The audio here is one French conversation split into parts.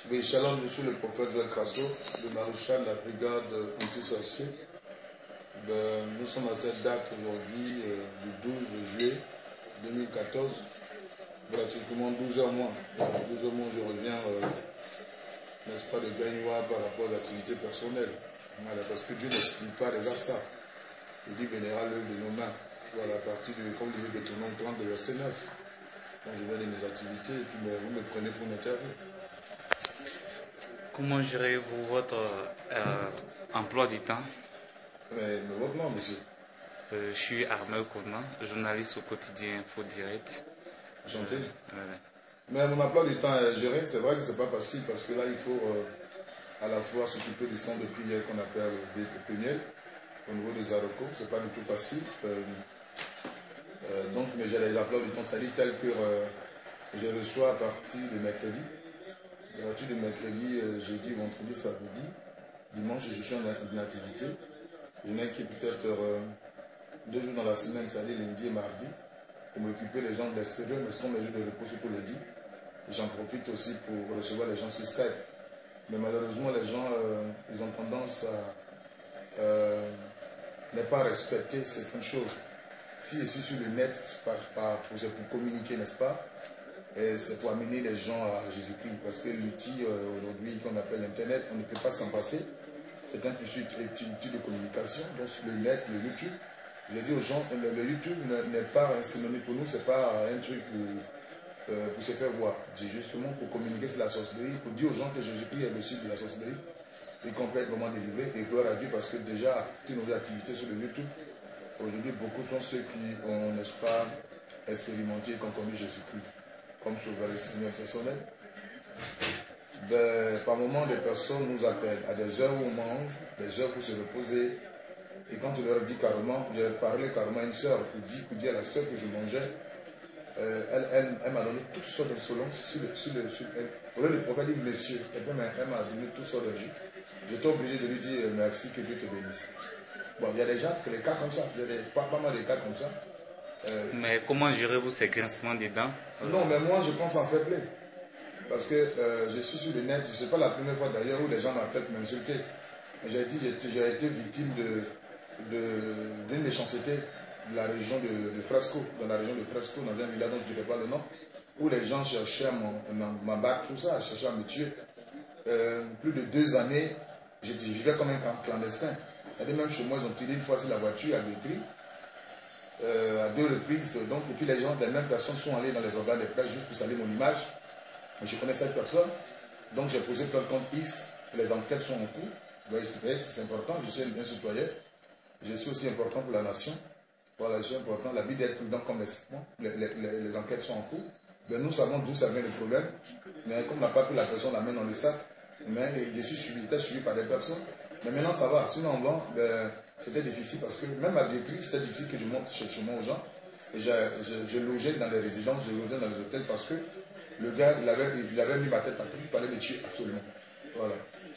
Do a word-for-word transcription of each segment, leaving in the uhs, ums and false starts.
Oui, shalom, je suis le prophète Joël Crasso, le maréchal de la brigade anti-sorcier. Ben, nous sommes à cette date aujourd'hui, euh, du douze juillet deux mille quatorze, pratiquement douze heures moins. douze heures moins, je reviens, euh, n'est-ce pas, de Gagnois par rapport aux activités personnelles. Voilà, parce que Dieu n'explique pas les actes. Il dit vénéral l'œuvre de nos mains. Voilà, à partir du, comme disait Deutéronome trente, de verset neuf. Donc je viens de mes activités et puis ben, vous me prenez pour interview. Comment gérez-vous votre euh, emploi du temps? Mais, mais votre nom, monsieur? euh, Je suis Armel Kourma, journaliste au quotidien Info Direct. Gentil. Euh, ouais. Mais mon emploi du temps est géré, c'est vrai que c'est pas facile parce que là, il faut euh, à la fois s'occuper du centre de prière qu'on appelle le Péniel, au niveau des Aroco, c'est pas du tout facile. Euh, euh, donc, mais j'ai les emplois du temps, c'est-à-dire tel que euh, je reçois à partir de mercredi. À partir de mercredi, euh, jeudi, vendredi, samedi, dimanche, je suis en, en activité. Il y en a qui peut-être euh, deux jours dans la semaine, c'est-à-dire lundi et mardi, pour m'occuper les gens de l'extérieur, mais ce sont mes jours de repos surtout lundi. J'en profite aussi pour recevoir les gens sur Skype. Mais malheureusement, les gens, euh, ils ont tendance à euh, ne pas respecter certaines choses. Si je suis sur le net, c'est pas, pas pour, pour communiquer, n'est-ce pas? Et c'est pour amener les gens à Jésus-Christ. Parce que l'outil euh, aujourd'hui qu'on appelle Internet, on ne peut pas s'en passer. C'est un outil, outil de communication. Donc sur le net, le YouTube, j'ai dit aux gens, le, le YouTube n'est pas un synonyme pour nous, c'est pas un truc pour, euh, pour se faire voir. C'est justement pour communiquer sur la sorcellerie, pour dire aux gens que Jésus-Christ est le cible de la sorcellerie et complètement délivré. Et gloire à Dieu parce que déjà, toutes nos activités sur le YouTube, aujourd'hui, beaucoup sont ceux qui ont, n'est-ce pas, expérimenté et qui ont connu Jésus-Christ comme sauveur et Seigneur personnel. Ben, par moments, des personnes nous appellent à des heures où on mange, des heures pour se reposer. Et quand on leur dit carrément, j'ai parlé carrément à une soeur pour dire, pour dire à la soeur que je mangeais, euh, elle, elle, elle m'a donné toutes sortes d'insolences sur le, sur le, sur elle. Au lieu de prophète dit monsieur, et puis elle m'a donné toutes sortes de jus. J'étais obligé de lui dire merci, que Dieu te bénisse. Bon, il y a des gens, c'est des cas comme ça, il y a des, pas, pas mal de cas comme ça. Euh, mais comment gérez-vous ces grincements des dents? Non, mais moi je pense en fair play. Parce que euh, je suis sur le net, ce n'est pas la première fois d'ailleurs où les gens m'appellent pour m'insulter. J'ai dit, j'ai été victime de, de, d'une méchanceté de la région de, de Fresco, dans la région de Fresco, dans un village dont je ne dirai pas le nom, où les gens cherchaient à m'abattre, tout ça, cherchaient à me tuer. Euh, plus de deux années, je vivais comme un clandestin. C'est-à-dire même chez moi, ils ont tiré une fois sur la voiture à Bétry, euh, à deux reprises. Donc, et puis les gens, les mêmes personnes sont allées dans les organes de presse juste pour saluer mon image. Je connais cette personne, donc j'ai posé plein de comptes X, les enquêtes sont en cours. C'est important, je suis un citoyen, je suis aussi important pour la nation. Voilà, je suis important, la vie d'être prudent comme les, les, les, les enquêtes sont en cours. Ben, nous savons d'où ça vient le problème, mais comme on n'a pas pris la personne la main dans le sac, mais je suis suivi, j'étais suivi par des personnes. Mais maintenant ça va, sinon avant, ben, c'était difficile parce que même à Bétry, c'était difficile que je monte chez, chez moi aux gens. Et je, je, je logeais dans les résidences, je logeais dans les hôtels parce que le gars, il avait, il avait mis ma tête à tout, il fallait me tuer absolument. Voilà.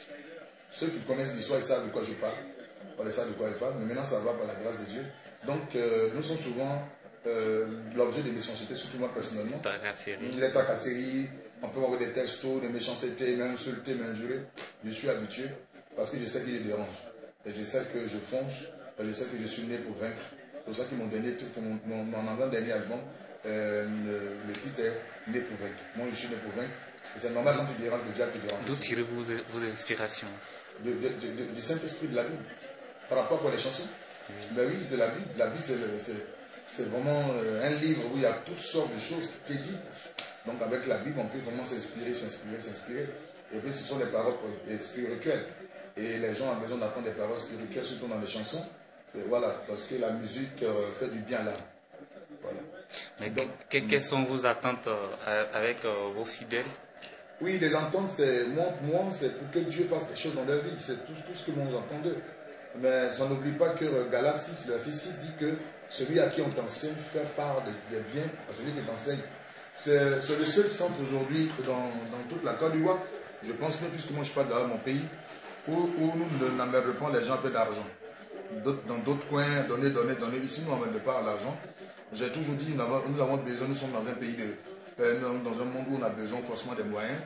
Ceux qui connaissent l'histoire, ils savent de quoi je parle. Voilà, ils savent de quoi je parle, mais maintenant ça va par la grâce de Dieu. Donc, euh, nous sommes souvent euh, l'objet de méchanceté, surtout moi personnellement. Tracasserie. Les tracasseries, on peut avoir des textos, des méchancetés, m'insulter, m'injurer. Je suis habitué parce que je sais qu'il les dérange. Et je sais que je fonce, et je sais que je suis né pour vaincre. C'est pour ça que mon dernier titre, mon, mon, mon avant-dernier album, euh, le, le titre est Né pour vaincre. Moi, je suis né pour vaincre. Et c'est normal quand tu déranges, le diable te dérange. D'où tirez-vous vos, vos inspirations? de, de, de, de, Du Saint-Esprit de la Bible. Par rapport à les chansons. Oui. Ben oui, de la Bible. La Bible, c'est vraiment un livre où il y a toutes sortes de choses qui t'est dit. Donc avec la Bible, on peut vraiment s'inspirer, s'inspirer, s'inspirer. Et puis ce sont des paroles spirituelles. Et les gens ont besoin d'entendre des paroles spirituelles, surtout dans les chansons. Voilà, parce que la musique euh, fait du bien à l'âme. Voilà. Mais donc, que, quelles sont vos attentes euh, avec euh, vos fidèles? Oui, les attentes, c'est moi, pour moi, c'est pour que Dieu fasse des choses dans leur vie. C'est tout, tout ce que moi j'entends d'eux. Mais on n'oublie pas que euh, Galates six, verset six dit que celui à qui on t'enseigne fait part des de biens à celui qui t'enseigne. C'est le seul centre aujourd'hui dans, dans toute la Côte d'Ivoire, je pense que puisque moi je parle de mon pays, où, où nous n'emmerdons pas les gens peu d'argent. Dans d'autres coins, donner, donner, donner. Ici, nous n'emmerdons pas l'argent. J'ai toujours dit, nous avons, nous avons besoin, nous sommes dans un pays, de, euh, dans un monde où on a besoin forcément des moyens.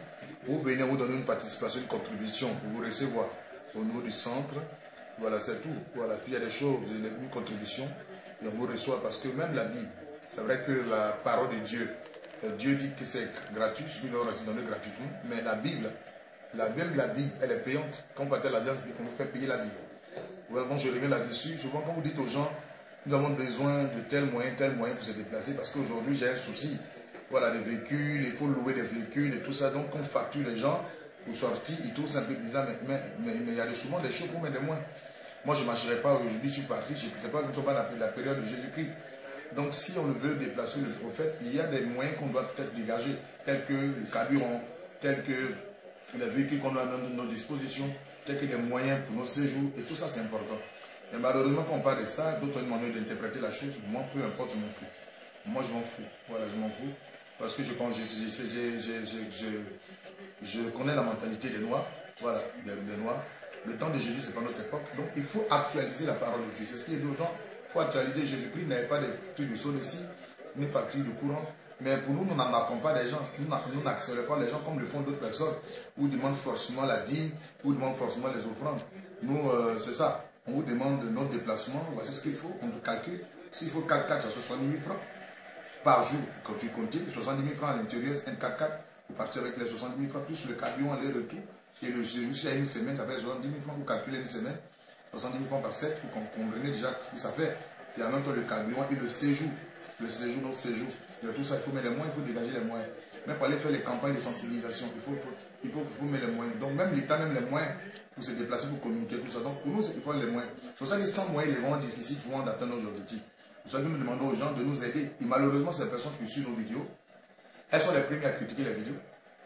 Vous venez, vous donner une participation, une contribution pour vous recevoir au niveau du centre. Voilà, c'est tout. Voilà, puis il y a des choses, une contribution, et on vous reçoit parce que même la Bible, c'est vrai que la parole de Dieu, Dieu dit que c'est gratuit, ce qu'il doit aussi donner gratuitement, mais la Bible, la, même la Bible, elle est payante. Quand on partait à l'Alliance, on vous fait payer la Bible. Voilà, donc je reviens là-dessus. Souvent, quand vous dites aux gens, nous avons besoin de tel moyen, tel moyen pour se déplacer, parce qu'aujourd'hui, j'ai un souci. Voilà, des véhicules, il faut louer des véhicules et tout ça. Donc, on facture les gens pour sortir, ils trouvent ça un peu bizarre, mais, mais, mais, mais il y a souvent des choses pour mettre des moins. Moi, je ne marcherai pas aujourd'hui, je suis parti, je ne sais pas, nous ne sommes pas dans la période de Jésus-Christ. Donc, si on veut déplacer le prophète, il y a des moyens qu'on doit peut-être dégager, tels que le carburant, tels que les véhicules qu'on a à nos dispositions, tels que les moyens pour nos séjours, et tout ça, c'est important. Mais malheureusement, quand on parle de ça, d'autres ont une manière d'interpréter la chose. Moi, peu importe, je m'en fous. Moi, je m'en fous. Voilà, je m'en fous. Parce que je pense, je, je, je, je, je, je connais la mentalité des Noirs. Voilà, des, des Noirs. Le temps de Jésus, ce n'est pas notre époque. Donc, il faut actualiser la parole de Dieu. C'est ce qu'il dit aux gens. Il faut actualiser Jésus-Christ. Il n'avait pas de trucs de sonne ici, ni facture de courant. Mais pour nous, nous n'embarquons pas des gens. Nous n'accélérons pas les gens comme le font d'autres personnes, où ils demandent forcément la dîme, où ils demandent forcément les offrandes. Nous, euh, c'est ça. On vous demande notre déplacement. Voici ce qu'il faut. On vous calcule. S'il faut quatre quatre, ça soit soixante-dix mille francs par jour. Quand tu comptes, soixante-dix mille francs à l'intérieur, c'est un quatre quatre. Vous partez avec les soixante-dix mille francs, plus le carburant, aller-retour. Et le séjour, s'il y a une semaine, ça fait soixante-dix mille francs. Vous calculez une semaine. soixante-dix mille francs par sept, pour qu'on comprenne déjà ce que ça fait. Et en même temps, le carburant et le séjour. Le séjour, notre séjour. Et tout ça, il faut mettre les moyens, il faut dégager les moyens. Même pour aller faire les campagnes de sensibilisation, il faut, il faut, il faut, il faut mettre les moyens. Donc même l'État, même les moyens pour se déplacer, pour communiquer, tout ça. Donc pour nous, il faut les moyens. C'est pour ça que sans moyens, il est vraiment difficile souvent d'atteindre nos objectifs. C'est pour ça que nous demandons aux gens de nous aider. Et malheureusement, ces personnes qui suivent nos vidéos, elles sont les premières à critiquer les vidéos.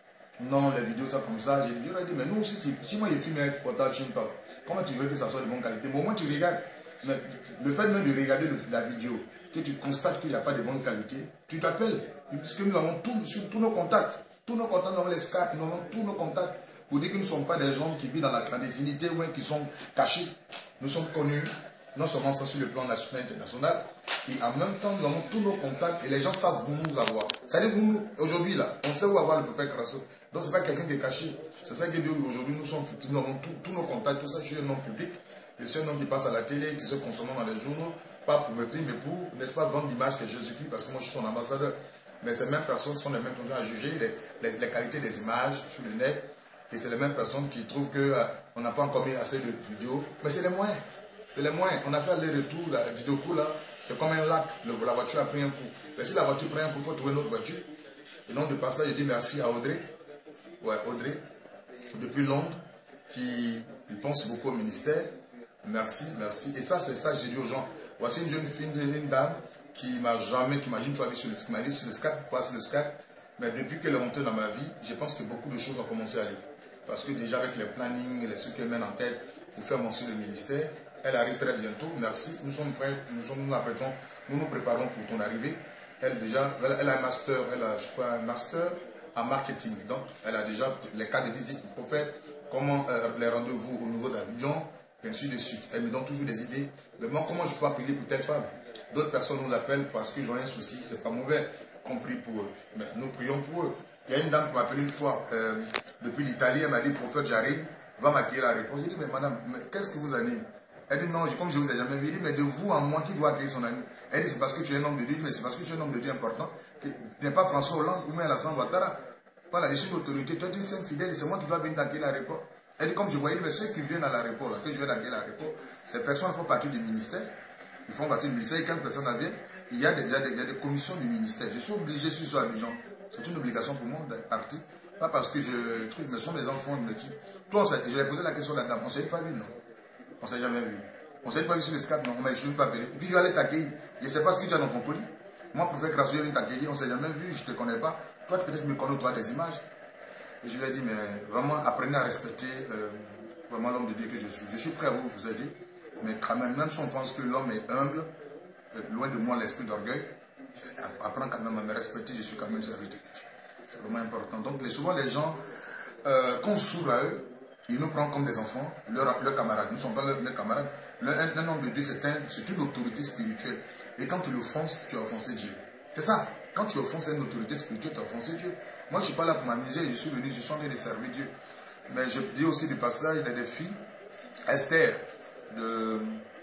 Non, les vidéos, ça comme ça. J'ai dit, mais nous aussi, si moi, je filme un portable chez toi, comment tu veux que ça soit de bonne qualité? Mais au moins, tu regardes. Mais le fait même de regarder le, la vidéo, que tu constates qu'il n'y a pas de bonne qualité, tu t'appelles. Puisque nous avons tout, sur tous nos contacts. Tous nos contacts, nous avons les Skype, nous avons tous nos contacts. Pour dire que nous ne sommes pas des gens qui vivent dans la clandestinité ou qui sont cachés. Nous sommes connus, non seulement ça sur le plan national et international, et en même temps, nous avons tous nos contacts et les gens savent où nous avoir. C'est-à-dire que aujourd'hui, là, on sait où avoir le prophète Krasso. Donc, ce n'est pas quelqu'un qui est caché. C'est ça que Dieu, aujourd'hui, nous sommes, nous avons tous nos contacts, tout ça, je suis un homme public. Je suis un homme qui passe à la télé, qui se consomme dans les journaux, pas pour me filmer, mais pour, n'est-ce pas, vendre l'image que Jésus-Christ, parce que moi, je suis son ambassadeur. Mais ces mêmes personnes sont les mêmes personnes à juger les, les, les qualités des images sur le net. Et c'est les mêmes personnes qui trouvent qu'on euh, n'a pas encore mis assez de vidéos. Mais c'est les moyens. C'est les moyens. On a fait aller-retour, du deux coups là, c'est comme un lac. Le, la voiture a pris un coup. Mais si la voiture prend un coup, il faut trouver une autre voiture. Et donc de passage, je dis merci à Audrey. Ouais, Audrey, depuis Londres, qui pense beaucoup au ministère. Merci, merci. Et ça, c'est ça que j'ai dit aux gens. Voici une jeune fille, une dame, qui m'a jamais, qui imagine, tu as vu sur le, qui m'a dit sur le Skype, pas sur le Skype. Mais depuis qu'elle est montée dans ma vie, je pense que beaucoup de choses ont commencé à aller. Parce que déjà avec les plannings et les trucs qu'elle mène en tête pour faire mention du ministère, elle arrive très bientôt. Merci. Nous sommes prêts, nous sommes, nous apprêtons, nous nous préparons pour ton arrivée. Elle déjà, elle, elle a un master, elle a, je crois, un master en marketing. Donc, elle a déjà les cas de visite du prophète, comment euh, les rendez-vous au niveau d'Abidjan, et ainsi de suite. Elle me donne toujours des idées. Mais moi, comment je peux appeler pour telle femme? D'autres personnes nous appellent parce qu'ils ont un souci, c'est pas mauvais, compris pour eux. Mais nous prions pour eux. Il y a une dame qui m'a appelé une fois, euh, depuis l'Italie, elle m'a dit, prophète, j'arrive, va m'accueillir la réponse. J'ai dit, mais madame, qu'est-ce qui vous anime? Elle dit, non, comme je vous ai jamais vu, elle dit, mais de vous en moi, qui doit accueillir son ami? Elle dit, c'est parce que tu es un homme de Dieu, mais c'est parce que tu es un homme de Dieu important. Tu n'es pas François Hollande ou même Alassane Ouattara. Voilà, je suis une autorité, toi tu es un fidèle, c'est moi qui dois venir accueillir l'aéroport. Elle dit, comme je voyais, mais ceux qui viennent à l'aéroport, là, que je viens d'accueillir l'aéroport, ces personnes font partie du ministère. Ils font partie du ministère, et quand personne vient, il y a des, il y a des, il y a des commissions du ministère. Je suis obligé, je suis sur les gens. C'est une obligation pour moi d'être parti. Pas parce que je truc, mais ce sont mes enfants, me disent. Toi, je vais poser la question à la dame. On ne s'est pas vu, non? On ne s'est jamais vu. On ne s'est pas vu sur le Skype, non? Mais je ne l'ai pas appelé. Et puis je vais aller t'accueillir. Je ne sais pas ce que tu as dans ton colis. Moi, pour faire grâce, je viens t'accueillir. On ne s'est jamais vu, je ne te connais pas. Toi, peut-être me connais, toi, des images. Et je lui ai dit, mais vraiment, apprenez à respecter euh, vraiment l'homme de Dieu que je suis. Je suis prêt à vous, vous aider. Mais quand même, même si on pense que l'homme est humble, euh, loin de moi l'esprit d'orgueil, apprends quand même à me respecter, je suis quand même serviteur. C'est vraiment important. Donc, les, souvent, les gens, euh, qu'on s'ouvre à eux, ils nous prennent comme des enfants, leurs leur camarades. Nous ne sommes pas leurs leur camarades. Le, un, un homme de Dieu, c'est un, une autorité spirituelle. Et quand tu l'offenses, tu as offensé Dieu. C'est ça. Quand tu offenses une autorité spirituelle, tu as offensé Dieu. Moi, je ne suis pas là pour m'amuser, je suis venu, je suis en train de servir Dieu. Mais je dis aussi du passage, il y a des filles, Esther, de,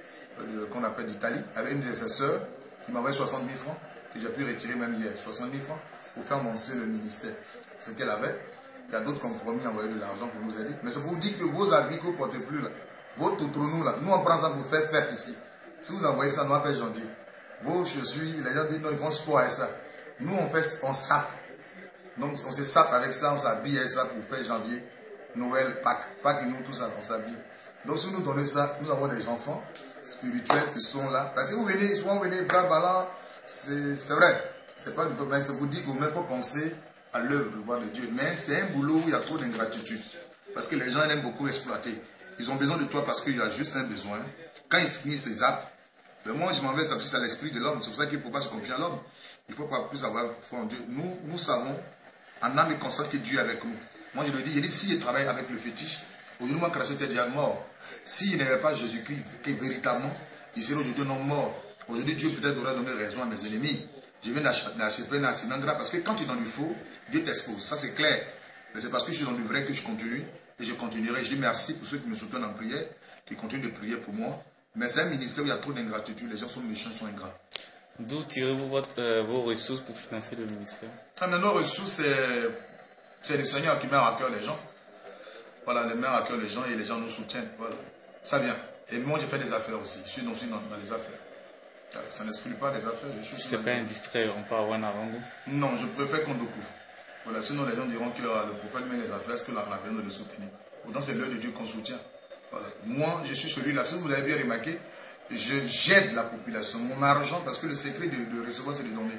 de, qu'on appelle d'Italie, avec une de ses sœurs, qui m'a envoyé soixante mille francs, que j'ai pu retirer même hier. soixante mille francs pour faire monter le ministère. C'est ce qu'elle avait. Il y a d'autres compromis à envoyer de l'argent pour nous aider. Mais c'est pour vous dire que vos habits que vous ne portez plus là, vos toutrounou là, nous on prend ça pour faire fête ici. Si vous envoyez ça, nous on fait janvier. Vos chaussures, les gens disent non, ils font sport avec ça. Nous on fait, on sape. Donc on se sape avec ça, on s'habille avec ça pour faire janvier, Noël, Pâques. Pâques et nous, tout ça, on s'habille. Donc si vous nous donnez ça, nous avons des enfants spirituels qui sont là. Parce que vous venez, souvent vous venez, blanc, ballon, c'est vrai. C'est pas du tout, mais c'est vous dire qu'il faut penser à l'œuvre, le voir de Dieu. Mais c'est un boulot où il y a trop d'ingratitude. Parce que les gens aiment beaucoup exploiter. Ils ont besoin de toi parce qu'il y a juste un besoin. Quand ils finissent les actes, ben moi je m'en vais s'appuyer à l'esprit de l'homme. C'est pour ça qu'il ne faut pas se confier à l'homme. Il ne faut pas plus avoir foi en Dieu. Nous, nous savons, en âme et conscience, que Dieu est avec nous. Moi je le dis, je dis, si je travaille avec le fétiche, aujourd'hui moi Crasso était déjà mort. S'il n'y avait pas Jésus-Christ, que véritablement, il serait aujourd'hui non mort. Aujourd'hui Dieu peut-être aurait donné raison à mes ennemis. Je viens d'achever un accident grave parce que quand tu es dans le faux, Dieu t'expose. Ça c'est clair. Mais c'est parce que je suis dans le vrai que je continue et je continuerai. Je dis merci pour ceux qui me soutiennent en prière, qui continuent de prier pour moi. Mais c'est un ministère où il y a trop d'ingratitude. Les gens sont méchants, sont ingrats. D'où tirez-vous euh, vos ressources pour financer le ministère? Ah, mais nos ressources, c'est le Seigneur qui met à cœur les gens. Voilà, il met à cœur les gens et les gens nous soutiennent. Voilà. Ça vient. Et moi, j'ai fait des affaires aussi. Je suis dans, dans, dans les affaires. Ça n'exclut pas les affaires. Ce n'est pas indiscret, on peut avoir un avant-goût. Non, je préfère qu'on découvre. Voilà, sinon les gens diront que ah, le prophète met les affaires, est-ce que l'on a besoin de le soutenir? Pourtant, c'est l'œuvre de Dieu qu'on soutient. Voilà. Moi, je suis celui-là. Si vous avez bien remarqué, j'aide la population. Mon argent, parce que le secret de, de recevoir, c'est de donner.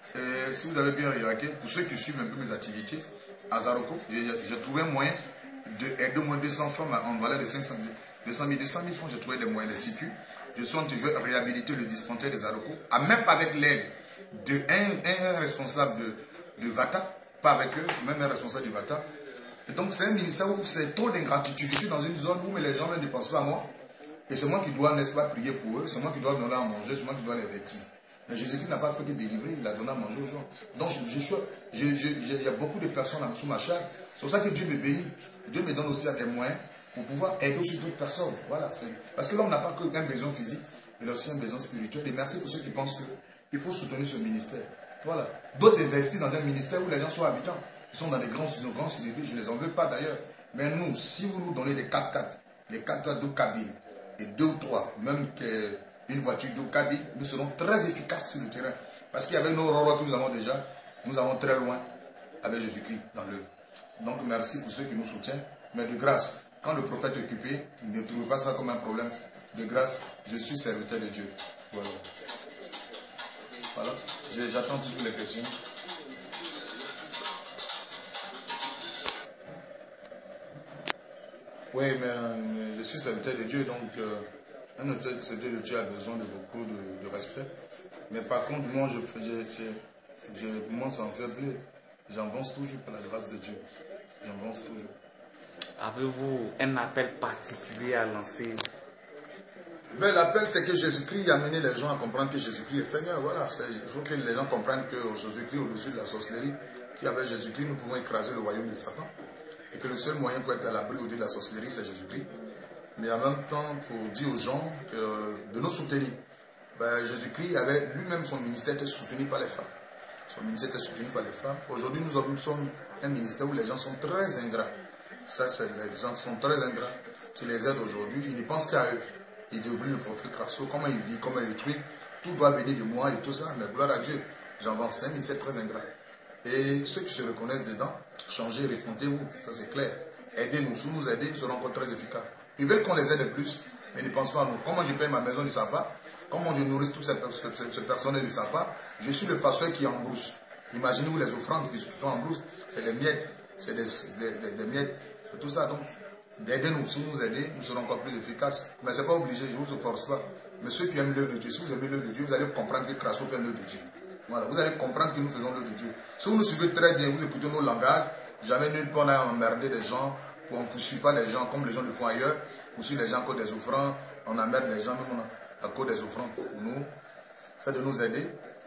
Et si vous avez bien remarqué, pour ceux qui suivent un peu mes activités, à Zaroko, j'ai trouvé un moyen d'aider au moins deux cents femmes en valeur de cinq cent mille, deux cent mille francs. J'ai trouvé des moyens de sécu. Je suis en train de réhabiliter le dispensaire des Zaroko, même pas avec l'aide d'un responsable de, de Vata, pas avec eux, même un responsable du Vata. Et donc c'est un ministère où c'est trop d'ingratitude. Je suis dans une zone où les gens ne pensent pas à moi. Et c'est moi qui dois, n'est-ce pas, prier pour eux. C'est moi qui dois donner à manger. C'est moi qui dois les vêtir. Mais Jésus-Christ n'a pas fait que délivrer. Il a donné à manger aux gens. Donc je, je suis, je, je, je, il y a beaucoup de personnes sous ma charge. C'est pour ça que Dieu me bénit. Dieu me donne aussi des moyens pour pouvoir aider aussi d'autres personnes. Voilà. Parce que l'homme n'a pas qu'un besoin physique. Il a aussi un besoin spirituel. Et merci pour ceux qui pensent qu'il faut soutenir ce ministère. Voilà. D'autres investissent dans un ministère où les gens sont habitants. Ils sont dans des grands, de grands célébrités. Je ne les en veux pas d'ailleurs. Mais nous, si vous nous donnez des quatre quatre, les quatre quatre de cabine, et deux ou trois, même qu'une voiture de cabine, nous serons très efficaces sur le terrain. Parce qu'il y avait nos rois que nous avons déjà, nous avons très loin avec Jésus-Christ dans l'œuvre. Donc merci pour ceux qui nous soutiennent. Mais de grâce, quand le prophète est occupé, ne trouvez pas ça comme un problème. De grâce, je suis serviteur de Dieu. Voilà. Voilà. J'attends toujours les questions. Oui, mais euh, je suis serviteur de Dieu, donc euh, un serviteur de Dieu a besoin de beaucoup de, de respect. Mais par contre, moi, je, je, je, je, moi ça me fait plaisir. J'avance toujours par la grâce de Dieu. J'avance toujours. Avez-vous un appel particulier à lancer? L'appel, c'est que Jésus-Christ a amené les gens à comprendre que Jésus-Christ est Seigneur. Voilà, il faut que les gens comprennent que Jésus-Christ, au-dessus de la sorcellerie, qu'avec Jésus-Christ, nous pouvons écraser le royaume de Satan. Et que le seul moyen pour être à l'abri au-dessus de la sorcellerie, c'est Jésus-Christ. Mais en même temps, pour dire aux gens que, de nous soutenir. Ben, Jésus-Christ avait lui-même, son ministère était soutenu par les femmes. Son ministère était soutenu par les femmes. Aujourd'hui, nous, nous sommes un ministère où les gens sont très ingrats. Ça, les gens sont très ingrats. Tu les aides aujourd'hui, ils ne pensent qu'à eux. Ils oublient le prophète Crasso, comment il vit, comment il truc. Tout doit venir de moi et tout ça. Mais gloire à Dieu, j'en vends cinq mille, c'est très ingrat. Et ceux qui se reconnaissent dedans, changez, répondez-vous, ça c'est clair. Aidez-nous, si nous aidez, nous serons encore très efficaces. Ils veulent qu'on les aide plus, mais ils ne pensent pas à nous. Comment je paye ma maison, ils ne savent pas. Comment je nourris tout ce, ce, ce personnel, ils ne savent pas. Je suis le pasteur qui est en brousse. Imaginez-vous les offrandes qui sont en brousse, c'est les miettes, c'est des, des, des, des miettes, tout ça. Donc, aidez-nous, si vous nous aidez, nous serons encore plus efficaces. Mais ce n'est pas obligé, je ne vous force pas. Mais ceux qui aiment l'œuvre de Dieu, si vous aimez l'œuvre de Dieu, vous allez comprendre que Crasso fait l'œuvre de Dieu. Voilà, vous allez comprendre que nous faisons l'œuvre de Dieu. Si vous nous suivez très bien, vous écoutez nos langages, jamais nulle part on a emmerdé des gens, on ne poursuit pas les gens comme les gens le font ailleurs, on poursuit les gens à cause des offrandes, on emmerde les gens même à cause des offrandes. Nous, c'est de nous aider.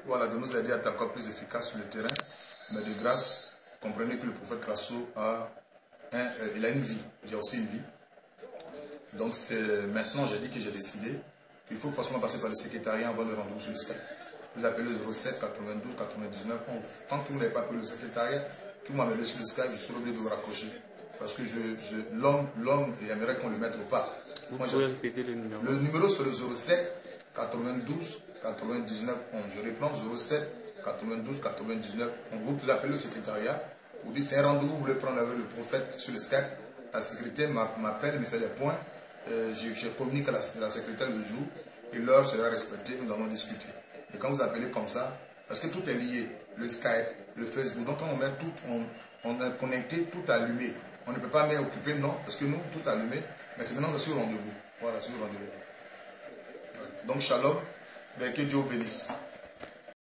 voilà, de nous aider à être encore plus efficaces sur le terrain. Mais de grâce, comprenez que le prophète Crasso a, un, euh, il a une vie. J'ai aussi une vie. Donc maintenant, j'ai dit que j'ai décidé qu'il faut forcément passer par le secrétariat avant le rendez-vous sur le Skype. Vous appelez le zéro sept quatre-vingt-douze quatre-vingt-dix-neuf onze. Tant que vous n'avez pas appelé le secrétariat, que vous m'appelez sur le Skype, je suis obligé de vous raccrocher. Parce que je, je, l'homme, l'homme, il aimerait qu'on le mette au pas. Vous Moi, pouvez répéter le numéro. Le numéro c'est le zéro sept quatre-vingt-douze quatre-vingt-dix-neuf onze. Je reprends zéro sept quatre-vingt-douze quatre-vingt-dix-neuf onze. Vous pouvez appeler le secrétariat. Vous dites c'est un rendez-vous, vous voulez prendre avec le prophète sur le Skype. La secrétaire m'appelle, me fait les points. Euh, je, je communique à la, la secrétaire le jour et l'heure sera respectée, nous allons discuter. Et quand vous appelez comme ça, parce que tout est lié, le Skype, le Facebook, donc quand on met tout, on, on est connecté, tout allumé. On ne peut pas mettre occupé, non, parce que nous, tout allumé, mais c'est maintenant c'est sur rendez-vous. Voilà, sur rendez-vous. Donc shalom, ben, que Dieu vous bénisse.